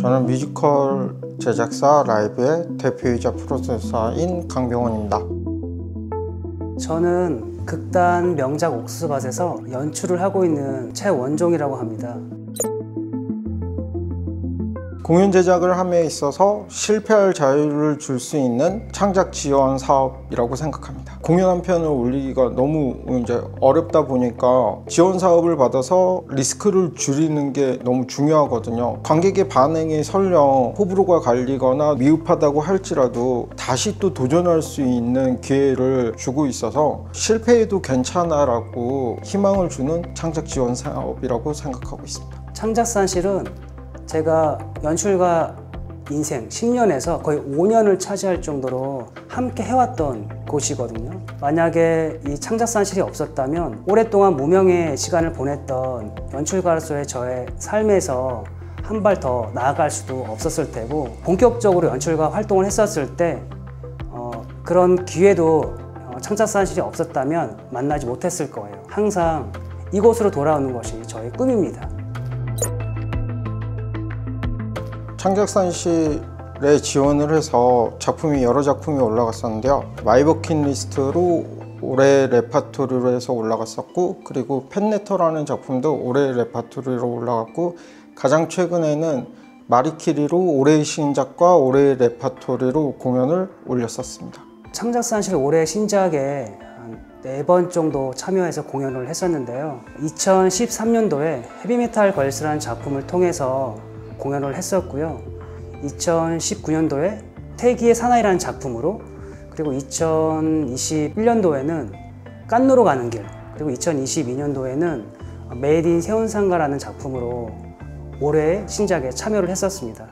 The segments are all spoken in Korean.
저는 뮤지컬 제작사 라이브의 대표이자 프로듀서인 강병원입니다. 저는 극단 명작 옥수수밭에서 연출을 하고 있는 최원종이라고 합니다. 공연 제작을 함에 있어서 실패할 자유를 줄 수 있는 창작 지원 사업이라고 생각합니다. 공연 한 편을 올리기가 너무 이제 어렵다 보니까 지원 사업을 받아서 리스크를 줄이는 게 너무 중요하거든요. 관객의 반응이 설령 호불호가 갈리거나 미흡하다고 할지라도 다시 또 도전할 수 있는 기회를 주고 있어서 실패해도 괜찮아라고 희망을 주는 창작 지원 사업이라고 생각하고 있습니다. 창작산실은 제가 연출가 인생 10년에서 거의 5년을 차지할 정도로 함께 해왔던 곳이거든요. 만약에 이 창작산실이 없었다면 오랫동안 무명의 시간을 보냈던 연출가로서의 저의 삶에서 한 발 더 나아갈 수도 없었을 테고, 본격적으로 연출가 활동을 했었을 때 그런 기회도 창작산실이 없었다면 만나지 못했을 거예요. 항상 이곳으로 돌아오는 것이 저의 꿈입니다. 창작산실에 지원을 해서 여러 작품이 올라갔었는데요. 마이 버킷리스트로 올해 레파토리로 해서 올라갔었고, 그리고 펜레터라는 작품도 올해 레파토리로 올라갔고, 가장 최근에는 마리키리로 올해의 신작과 올해의 레파토리로 공연을 올렸었습니다. 창작산실 올해 신작에 한 4번 정도 참여해서 공연을 했었는데요. 2013년도에 헤비메탈 걸스라는 작품을 통해서 공연을 했었고요. 2019년도에 태기의 사나이라는 작품으로, 그리고 2021년도에는 깐노로 가는 길, 그리고 2022년도에는 메이드 인 세운상가라는 작품으로 올해의 신작에 참여를 했었습니다.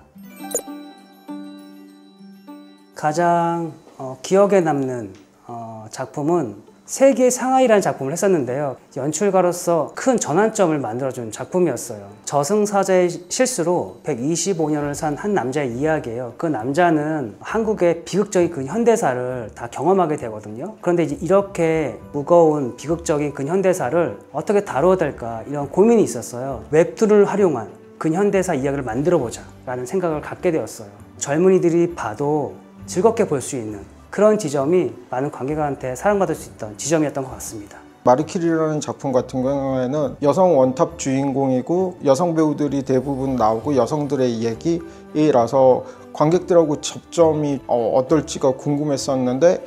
가장 기억에 남는 작품은 세계의 상하이라는 작품을 했었는데요. 연출가로서 큰 전환점을 만들어준 작품이었어요. 저승사자의 실수로 125년을 산 한 남자의 이야기예요. 그 남자는 한국의 비극적인 그 현대사를 다 경험하게 되거든요. 그런데 이제 이렇게 무거운 비극적인 그 현대사를 어떻게 다뤄야 될까, 이런 고민이 있었어요. 웹툰을 활용한 근현대사 이야기를 만들어보자 라는 생각을 갖게 되었어요. 젊은이들이 봐도 즐겁게 볼 수 있는 그런 지점이 많은 관객한테 사랑받을 수 있던 지점이었던 것 같습니다. 마리키리라는 작품 같은 경우에는 여성 원탑 주인공이고 여성 배우들이 대부분 나오고 여성들의 이야기라서 관객들하고 접점이 어떨지가 궁금했었는데,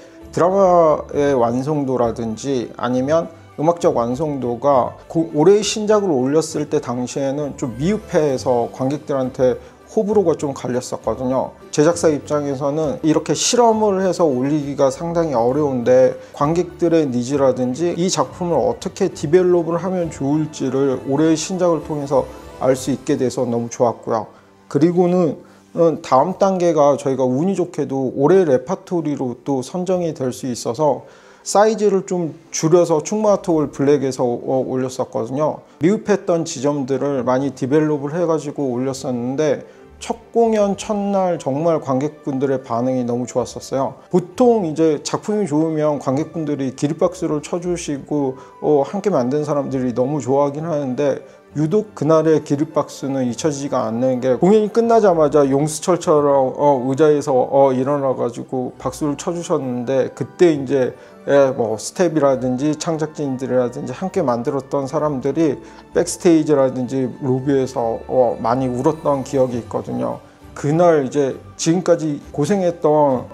드라마의 완성도라든지 아니면 음악적 완성도가 올해의 신작을 올렸을 때 당시에는 좀 미흡해서 관객들한테 호불호가 좀 갈렸었거든요. 제작사 입장에서는 이렇게 실험을 해서 올리기가 상당히 어려운데 관객들의 니즈라든지 이 작품을 어떻게 디벨롭을 하면 좋을지를 올해의 신작을 통해서 알 수 있게 돼서 너무 좋았고요. 그리고는 다음 단계가 저희가 운이 좋게도 올해 레파토리로 또 선정이 될 수 있어서 사이즈를 좀 줄여서 충마토울 블랙에서 올렸었거든요. 미흡했던 지점들을 많이 디벨롭을 해가지고 올렸었는데, 첫 공연 첫날 정말 관객분들의 반응이 너무 좋았었어요. 보통 이제 작품이 좋으면 관객분들이 기립박수를 쳐주시고 함께 만든 사람들이 너무 좋아하긴 하는데, 유독 그날의 기립박수는 잊혀지지가 않는 게, 공연이 끝나자마자 용수철처럼 의자에서 일어나가지고 박수를 쳐주셨는데, 그때 이제 뭐 스텝이라든지 창작진들이라든지 함께 만들었던 사람들이 백스테이지라든지 로비에서 많이 울었던 기억이 있거든요. 그날 이제 지금까지 고생했던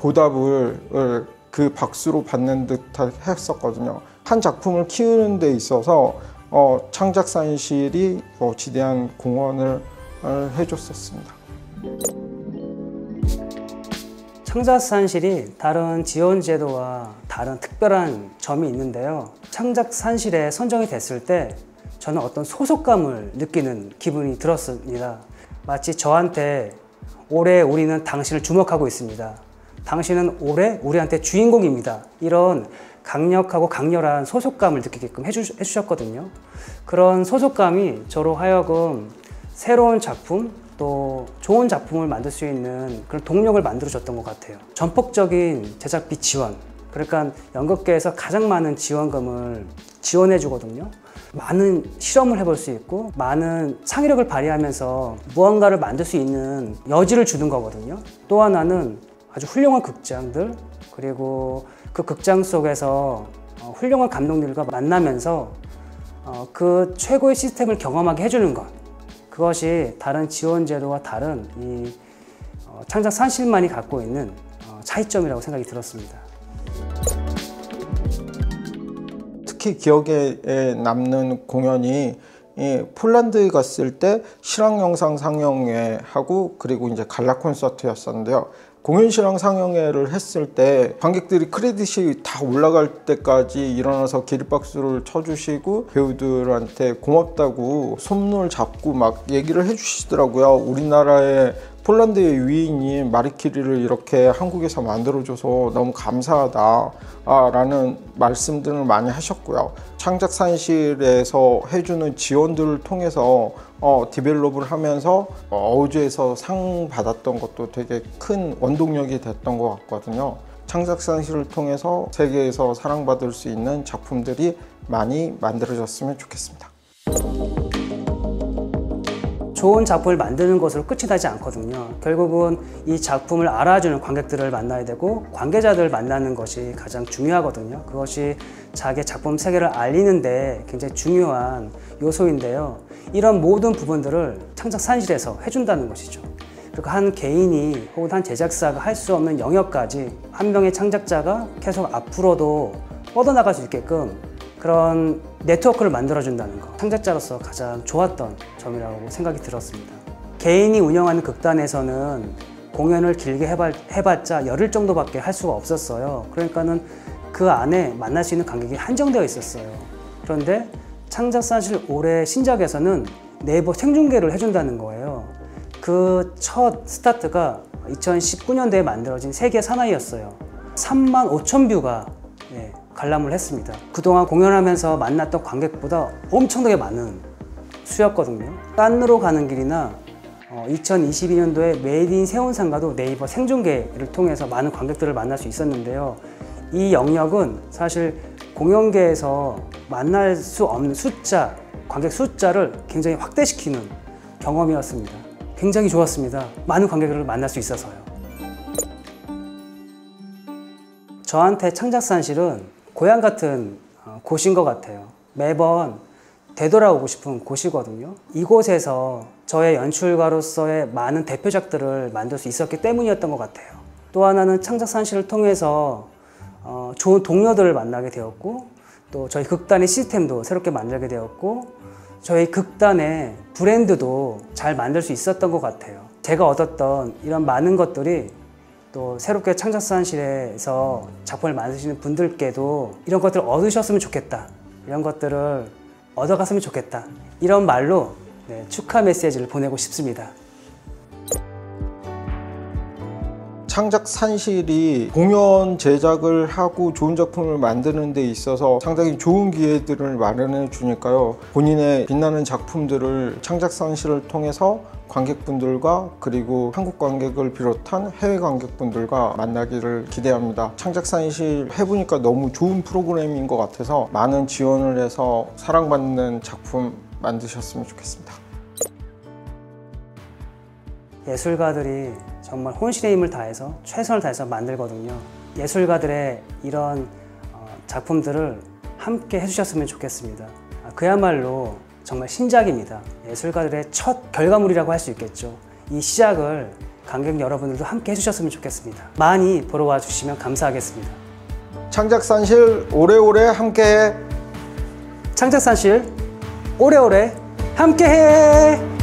보답을 그 박수로 받는 듯 했었거든요. 한 작품을 키우는 데 있어서 창작산실이 지대한 공헌을 해줬었습니다. 창작산실이 다른 지원 제도와 다른 특별한 점이 있는데요. 창작산실에 선정이 됐을 때 저는 어떤 소속감을 느끼는 기분이 들었습니다. 마치 저한테 올해 우리는 당신을 주목하고 있습니다. 당신은 올해 우리한테 주인공입니다. 이런 강력하고 강렬한 소속감을 느끼게끔 해주셨거든요. 그런 소속감이 저로 하여금 새로운 작품, 또 좋은 작품을 만들 수 있는 그런 동력을 만들어줬던 것 같아요. 전폭적인 제작비 지원, 그러니까 연극계에서 가장 많은 지원금을 지원해 주거든요. 많은 실험을 해볼 수 있고 많은 창의력을 발휘하면서 무언가를 만들 수 있는 여지를 주는 거거든요. 또 하나는 아주 훌륭한 극장들, 그리고 그 극장 속에서 훌륭한 감독님들과 만나면서 그 최고의 시스템을 경험하게 해주는 것, 그것이 다른 지원 제도와 다른 이 창작산실만이 갖고 있는 차이점이라고 생각이 들었습니다. 특히 기억에 남는 공연이 폴란드에 갔을 때 실황 영상 상영회 하고 그리고 이제 갈라 콘서트였었는데요. 공연 실황 상영회를 했을 때 관객들이 크레딧이 다 올라갈 때까지 일어나서 기립박수를 쳐주시고 배우들한테 고맙다고 손을 잡고 막 얘기를 해주시더라고요. 우리나라의 폴란드의 위인인 마리키리를 이렇게 한국에서 만들어줘서 너무 감사하다 라는 말씀들을 많이 하셨고요. 창작산실에서 해주는 지원들을 통해서 디벨롭을 하면서 어우즈에서 상 받았던 것도 되게 큰 원동력이 됐던 것 같거든요. 창작산실을 통해서 세계에서 사랑받을 수 있는 작품들이 많이 만들어졌으면 좋겠습니다. 좋은 작품을 만드는 것으로 끝이 나지 않거든요. 결국은 이 작품을 알아주는 관객들을 만나야 되고 관계자들을 만나는 것이 가장 중요하거든요. 그것이 자기 작품 세계를 알리는데 굉장히 중요한 요소인데요. 이런 모든 부분들을 창작산실에서 해준다는 것이죠. 그리고 한 개인이 혹은 한 제작사가 할 수 없는 영역까지 한 명의 창작자가 계속 앞으로도 뻗어나갈 수 있게끔 그런 네트워크를 만들어준다는 것, 창작자로서 가장 좋았던 점이라고 생각이 들었습니다. 개인이 운영하는 극단에서는 공연을 길게 해봤자 열흘 정도밖에 할 수가 없었어요. 그러니까는 그 안에 만날 수 있는 관객이 한정되어 있었어요. 그런데 창작산실 올해 신작에서는 네이버 생중계를 해준다는 거예요. 그 첫 스타트가 2019년도에 만들어진 세계 사나이였어요. 35,000뷰가 관람을 했습니다. 그동안 공연하면서 만났던 관객보다 엄청나게 많은 수였거든요. 깐느로 가는 길이나 2022년도에 메이드 인 세운상가도 네이버 생중계를 통해서 많은 관객들을 만날 수 있었는데요. 이 영역은 사실 공연계에서 만날 수 없는 숫자, 관객 숫자를 굉장히 확대시키는 경험이었습니다. 굉장히 좋았습니다. 많은 관객들을 만날 수 있어서요. 저한테 창작산실은 고향 같은 곳인 것 같아요. 매번 되돌아오고 싶은 곳이거든요. 이곳에서 저의 연출가로서의 많은 대표작들을 만들 수 있었기 때문이었던 것 같아요. 또 하나는 창작산실을 통해서 좋은 동료들을 만나게 되었고, 또 저희 극단의 시스템도 새롭게 만들게 되었고, 저희 극단의 브랜드도 잘 만들 수 있었던 것 같아요. 제가 얻었던 이런 많은 것들이 또 새롭게 창작산실에서 작품을 만드시는 분들께도 이런 것들을 얻으셨으면 좋겠다, 이런 것들을 얻어갔으면 좋겠다, 이런 말로 축하 메시지를 보내고 싶습니다. 창작산실이 공연 제작을 하고 좋은 작품을 만드는 데 있어서 상당히 좋은 기회들을 마련해 주니까요. 본인의 빛나는 작품들을 창작산실을 통해서 관객분들과 그리고 한국 관객을 비롯한 해외 관객분들과 만나기를 기대합니다. 창작산실 해보니까 너무 좋은 프로그램인 것 같아서 많은 지원을 해서 사랑받는 작품 만드셨으면 좋겠습니다. 예술가들이 정말 혼신의 힘을 다해서 최선을 다해서 만들거든요. 예술가들의 이런 작품들을 함께 해주셨으면 좋겠습니다. 그야말로 정말 신작입니다. 예술가들의 첫 결과물이라고 할 수 있겠죠. 이 시작을 관객 여러분들도 함께 해주셨으면 좋겠습니다. 많이 보러 와주시면 감사하겠습니다. 창작산실 오래오래 함께해. 창작산실 오래오래 함께해.